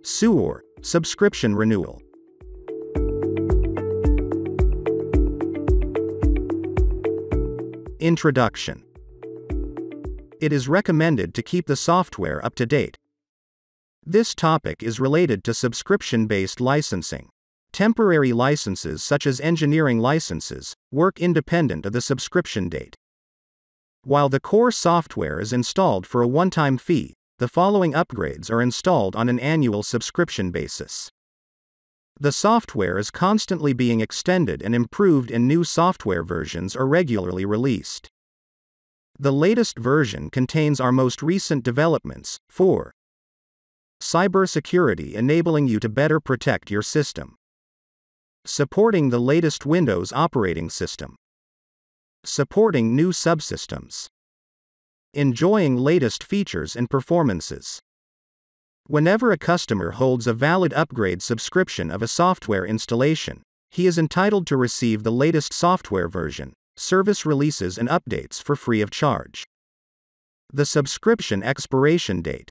SUR, Subscription Renewal. Introduction. It is recommended to keep the software up to date. This topic is related to subscription-based licensing. Temporary licenses such as engineering licenses work independent of the subscription date. While the core software is installed for a one-time fee, the following upgrades are installed on an annual subscription basis. The software is constantly being extended and improved, and new software versions are regularly released. The latest version contains our most recent developments for cybersecurity, enabling you to better protect your system. Supporting the latest Windows operating system. Supporting new subsystems. Enjoying latest features and performances. Whenever a customer holds a valid upgrade subscription of a software installation, he is entitled to receive the latest software version, service releases and updates for free of charge. The subscription expiration date.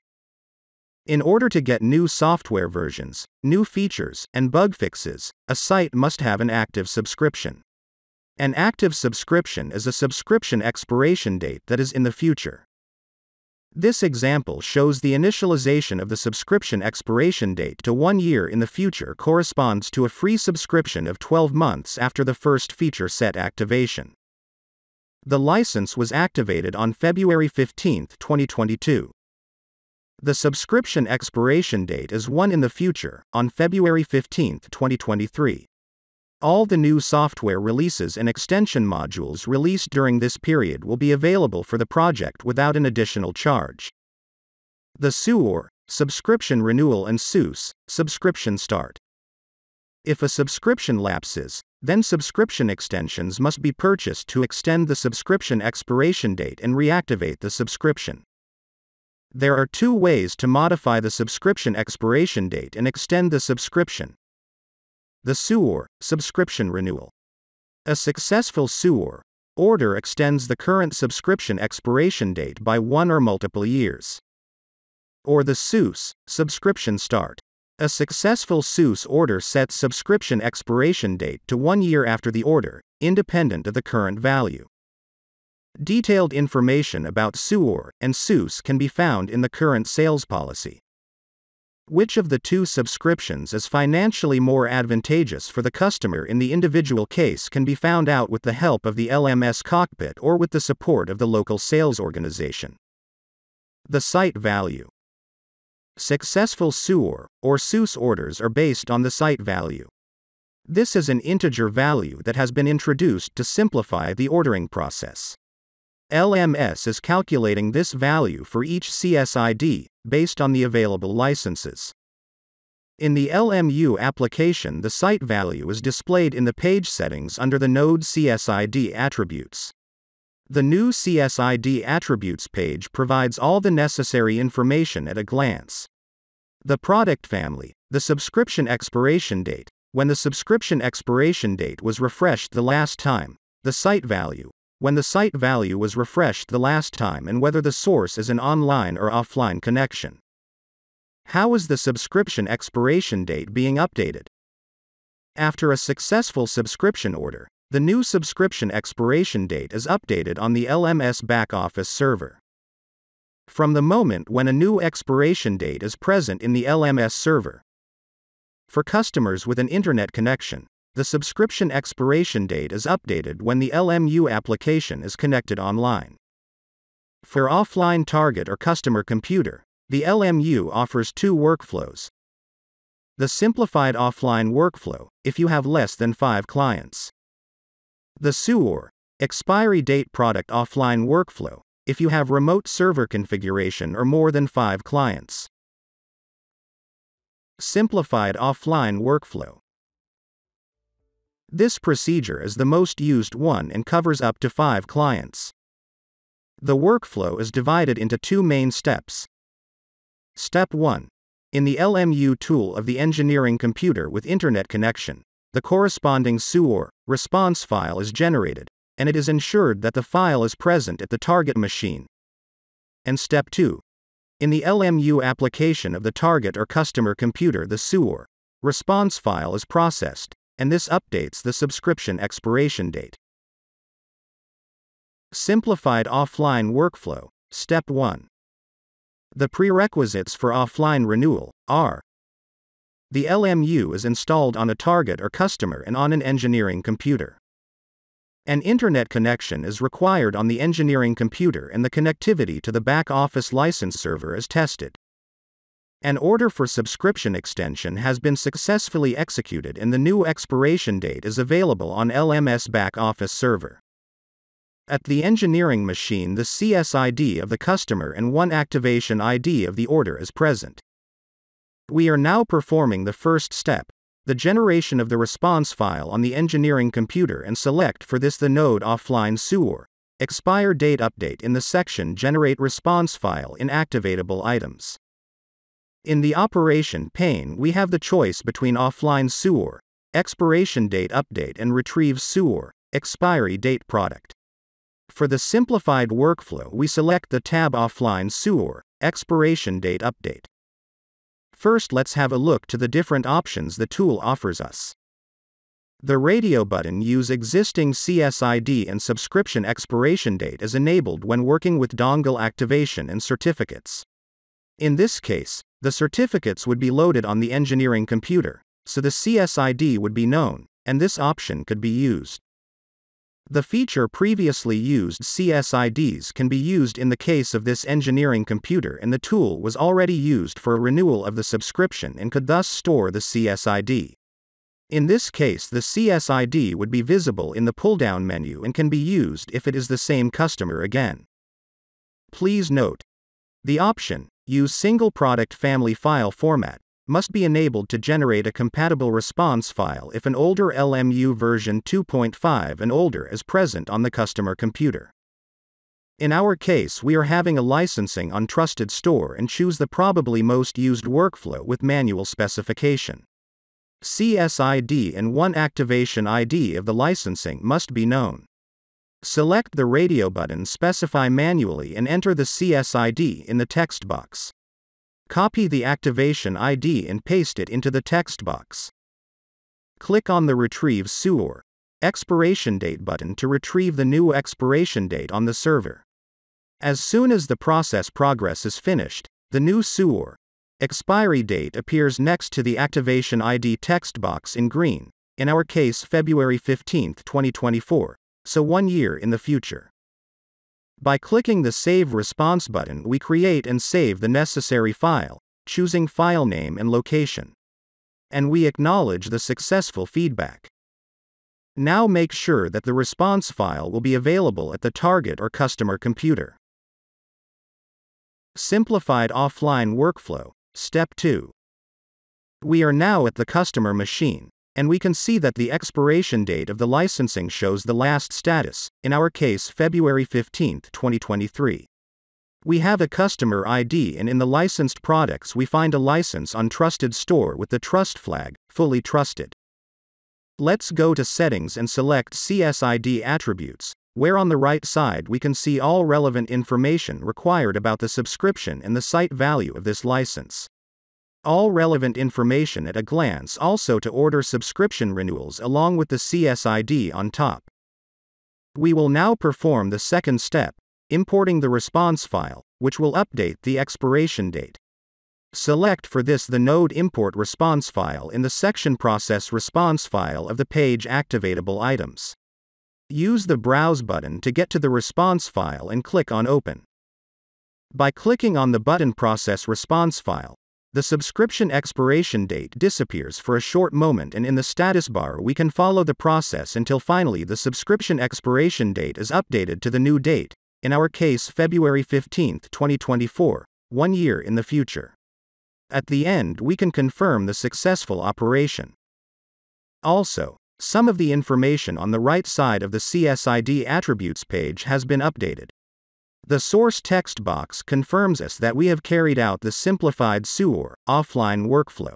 In order to get new software versions, new features, and bug fixes, a site must have an active subscription. An active subscription is a subscription expiration date that is in the future. This example shows the initialization of the subscription expiration date to 1 year in the future corresponds to a free subscription of 12 months after the first feature set activation. The license was activated on February 15, 2022. The subscription expiration date is 1 in the future, on February 15, 2023. All the new software releases and extension modules released during this period will be available for the project without an additional charge. The SUR, Subscription Renewal, and SUS, Subscription Start. If a subscription lapses, then subscription extensions must be purchased to extend the subscription expiration date and reactivate the subscription. There are 2 ways to modify the subscription expiration date and extend the subscription. The SUR, Subscription Renewal. A successful SUR order extends the current subscription expiration date by 1 or multiple years. Or the SUS, Subscription Start. A successful SUS order sets subscription expiration date to 1 year after the order, independent of the current value. Detailed information about SUR and SUS can be found in the current sales policy. Which of the 2 subscriptions is financially more advantageous for the customer in the individual case can be found out with the help of the LMS cockpit or with the support of the local sales organization. The site value. Successful SUR or SUS orders are based on the site value. This is an integer value that has been introduced to simplify the ordering process. LMS is calculating this value for each CSID, based on the available licenses. In the LMU application, the site value is displayed in the page settings under the node CSID attributes. The new CSID attributes page provides all the necessary information at a glance. The product family, the subscription expiration date, when the subscription expiration date was refreshed the last time, the site value, when the site value was refreshed the last time, and whether the source is an online or offline connection. How is the subscription expiration date being updated? After a successful subscription order, the new subscription expiration date is updated on the LMS back-office server. From the moment when a new expiration date is present in the LMS server. For customers with an internet connection, the subscription expiration date is updated when the LMU application is connected online. For offline target or customer computer, the LMU offers 2 workflows. The simplified offline workflow, if you have less than 5 clients. The SUR Expiry Date Product offline workflow, if you have remote server configuration or more than 5 clients. Simplified offline workflow. This procedure is the most used one and covers up to 5 clients. The workflow is divided into 2 main steps. Step 1. In the LMU tool of the engineering computer with internet connection, the corresponding SUR response file is generated, and it is ensured that the file is present at the target machine. And Step 2. In the LMU application of the target or customer computer, the SUR response file is processed, and this updates the subscription expiration date. Simplified offline workflow. Step 1. The prerequisites for offline renewal are: the LMU is installed on a target or customer and on an engineering computer. An internet connection is required on the engineering computer and the connectivity to the back-office license server is tested. An order for subscription extension has been successfully executed and the new expiration date is available on LMS back-office server. At the engineering machine, the CSID of the customer and one activation ID of the order is present. We are now performing the first step, the generation of the response file on the engineering computer, and select for this the node offline SUR expire date update in the section Generate Response File in Activatable Items. In the operation pane, we have the choice between offline SUR expiration date update and retrieve SUR Expiry Date Product. For the simplified workflow, we select the tab Offline SUR Expiration Date Update. First, let's have a look to the different options the tool offers us. The radio button use existing CSID and subscription expiration date is enabled when working with dongle activation and certificates. In this case, the certificates would be loaded on the engineering computer, so the CSID would be known, and this option could be used. The feature previously used CSIDs can be used in the case of this engineering computer, and the tool was already used for a renewal of the subscription and could thus store the CSID. In this case, the CSID would be visible in the pull-down menu and can be used if it is the same customer again. Please note, the option, Use Single Product Family File Format, must be enabled to generate a compatible response file if an older LMU version 2.5 and older is present on the customer computer. In our case, we are having a licensing on Trusted Store and choose the probably most used workflow with manual specification. CSID and one activation ID of the licensing must be known. Select the radio button Specify manually and enter the CSID in the text box. Copy the activation ID and paste it into the text box. Click on the Retrieve SUR Expiration Date button to retrieve the new expiration date on the server. As soon as the process progress is finished, the new SUR expiry date appears next to the activation ID text box in green, in our case February 15, 2024, so 1 year in the future. By clicking the Save Response button, we create and save the necessary file, choosing file name and location. And we acknowledge the successful feedback. Now make sure that the response file will be available at the target or customer computer. Simplified offline workflow. Step 2. We are now at the customer machine, and we can see that the expiration date of the licensing shows the last status, in our case February 15, 2023. We have a customer ID, and in the licensed products we find a license on Trusted Store with the trust flag, Fully Trusted. Let's go to Settings and select CSID Attributes, where on the right side we can see all relevant information required about the subscription and the site value of this license. All relevant information at a glance, also to order subscription renewals along with the CSID on top. We will now perform the second step, importing the response file, which will update the expiration date. Select for this the node Import Response File in the section Process Response File of the page Activatable Items. Use the Browse button to get to the response file and click on Open. By clicking on the button Process Response File, the subscription expiration date disappears for a short moment, and in the status bar we can follow the process until finally the subscription expiration date is updated to the new date, in our case February 15, 2024, 1 year in the future. At the end we can confirm the successful operation. Also, some of the information on the right side of the CSID Attributes page has been updated. The source text box confirms us that we have carried out the simplified SUR offline workflow.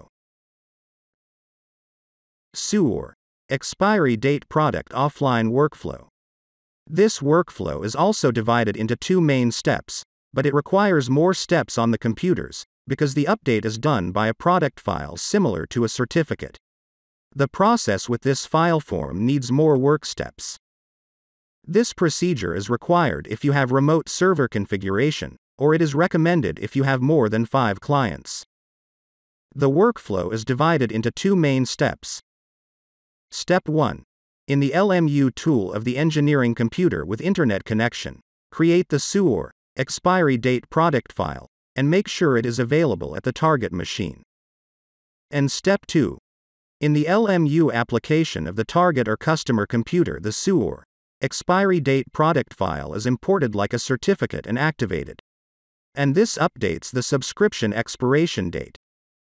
SUR Expiry Date Product Offline Workflow. This workflow is also divided into two main steps: but it requires more steps on the computers, because the update is done by a product file similar to a certificate. The process with this file form needs more work steps. This procedure is required if you have remote server configuration, or it is recommended if you have more than 5 clients. The workflow is divided into 2 main steps. Step 1. In the LMU tool of the engineering computer with internet connection, create the SUR Expiry Date Product file, and make sure it is available at the target machine. And Step 2. In the LMU application of the target or customer computer, the SUR Expiry Date Product file is imported like a certificate and activated. And this updates the subscription expiration date.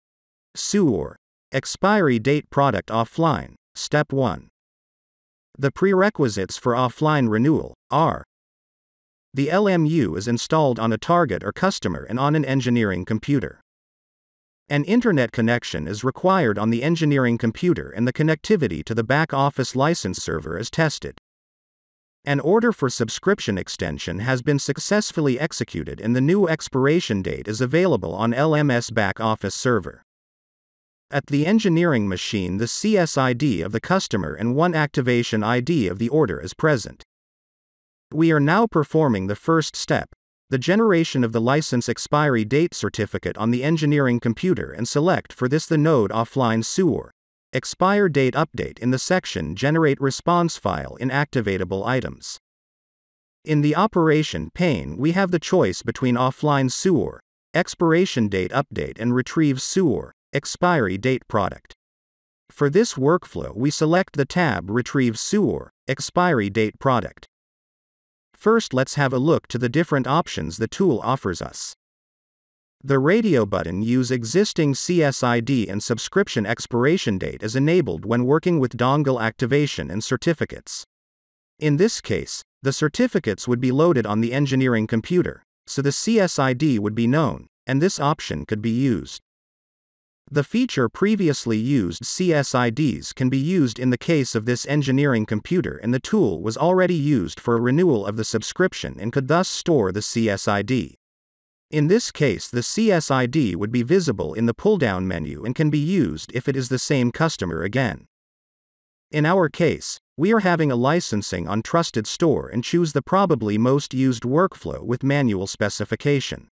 SUR Expiry Date Product offline. Step 1. The prerequisites for offline renewal are: the LMU is installed on a target or customer and on an engineering computer. An internet connection is required on the engineering computer and the connectivity to the back-office license server is tested. An order for subscription extension has been successfully executed and the new expiration date is available on LMS back-office server. At the engineering machine, the CSID of the customer and one activation ID of the order is present. We are now performing the first step, the generation of the license expiry date certificate on the engineering computer, and select for this the node offline SUR Expire Date Update in the section Generate Response File in Activatable Items. In the operation pane, we have the choice between offline SUR Expiration Date Update and Retrieve SUR Expiry Date Product. For this workflow, we select the tab Retrieve SUR Expiry Date Product. First, let's have a look to the different options the tool offers us. The radio button use existing CSID and subscription expiration date is enabled when working with dongle activation and certificates. In this case, the certificates would be loaded on the engineering computer, so the CSID would be known, and this option could be used. The feature previously used CSIDs can be used in the case of this engineering computer, and the tool was already used for a renewal of the subscription and could thus store the CSID. In this case, the CSID would be visible in the pull-down menu and can be used if it is the same customer again. In our case, we are having a licensing on Trusted Store and choose the probably most used workflow with manual specification.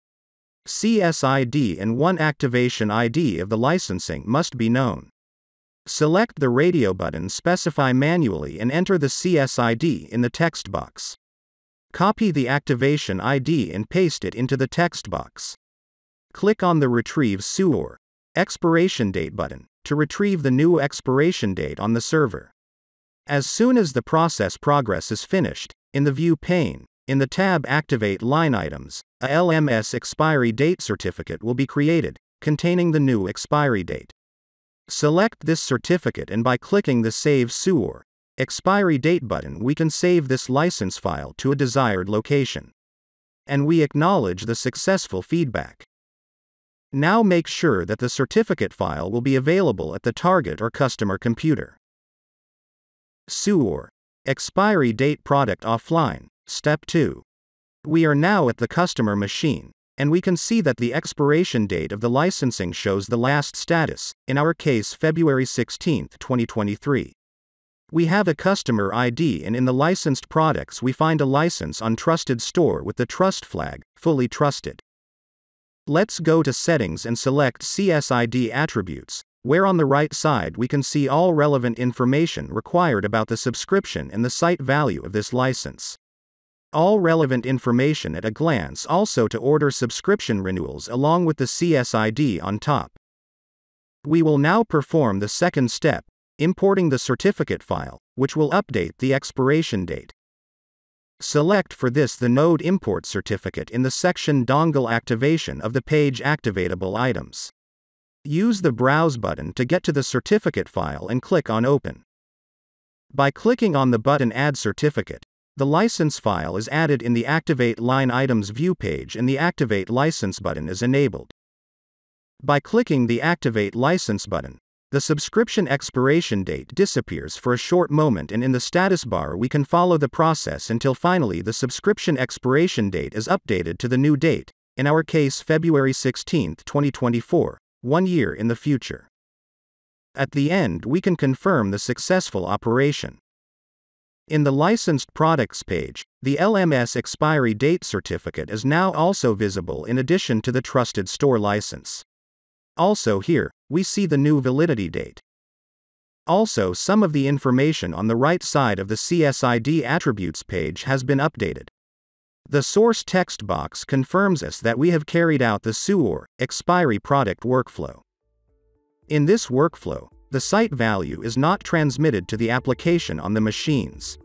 CSID and one activation ID of the licensing must be known. Select the radio button, specify manually, and enter the CSID in the text box. Copy the activation ID and paste it into the text box. Click on the Retrieve SUR Expiration Date button to retrieve the new expiration date on the server. As soon as the process progress is finished, in the View pane, in the tab Activate Line Items, a LMS expiry date certificate will be created, containing the new expiry date. Select this certificate, and by clicking the Save SUR Expiry Date button, we can save this license file to a desired location. And we acknowledge the successful feedback. Now make sure that the certificate file will be available at the target or customer computer. SUR Expiry Date Product offline. Step 2. We are now at the customer machine, and we can see that the expiration date of the licensing shows the last status, in our case February 16, 2023. We have a customer ID, and in the licensed products we find a license on Trusted Store with the trust flag, Fully Trusted. Let's go to Settings and select CSID Attributes, where on the right side we can see all relevant information required about the subscription and the site value of this license. All relevant information at a glance, also to order subscription renewals along with the CSID on top. We will now perform the second step, importing the certificate file, which will update the expiration date. Select for this the node Import Certificate in the section Dongle Activation of the page Activatable Items. Use the Browse button to get to the certificate file and click on Open. By clicking on the button Add Certificate, the license file is added in the Activate Line Items view page and the Activate License button is enabled. By clicking the Activate License button, The subscription expiration date disappears for a short moment, and in the status bar we can follow the process until finally the subscription expiration date is updated to the new date, in our case February 16, 2024, 1 year in the future. At the end we can confirm the successful operation. In the Licensed Products page, the LMS expiry date certificate is now also visible in addition to the Trusted Store license. Also here, we see the new validity date. Also, some of the information on the right side of the CSID attributes page has been updated. The source text box confirms us that we have carried out the SUR Expiry Product workflow. In this workflow, the site value is not transmitted to the application on the machines.